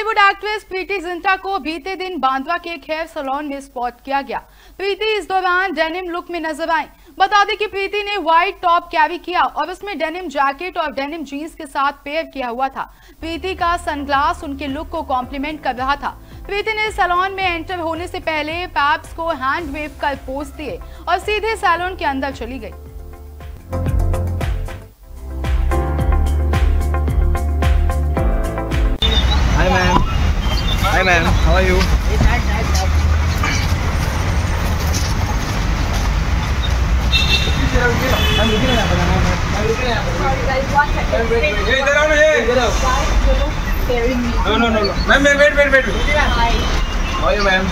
Bollywood actress Preity Zinta को बीते दिन बांद्रा के एक हेयर सैलून में स्पॉट किया गया। प्रीति इस दौरान डेनिम लुक में नजर आई। बता दें कि प्रीति ने व्हाइट टॉप कैरी किया और उसमें डेनिम जैकेट और डेनिम जीन्स के साथ पेयर किया हुआ था। प्रीति का सनग्लास उनके लुक को कॉम्प्लीमेंट कर रहा था। प्रीति ने सैलून में एंटर होने से पहले पैप्स को हैंड वेव कर पोज दिए और सीधे सैलून के अंदर चली गई। Hi ma'am. Hi ma'am. How are you? I'm looking at No. Ma'am, wait. How are you, ma'am?